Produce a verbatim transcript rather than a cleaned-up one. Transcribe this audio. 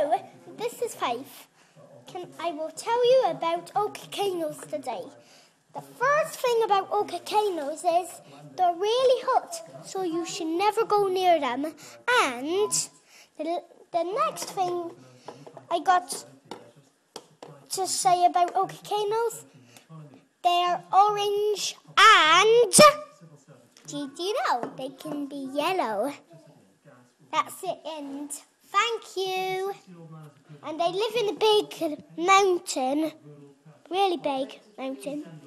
Hello, this is Fyfe. Can I will tell you about volcanoes today. The first thing about volcanoes is they're really hot, so you should never go near them. And the, the next thing I got to say about volcanoes, they're orange and did you know they can be yellow? That's it, and thank you. And they live in a big mountain, really big mountain.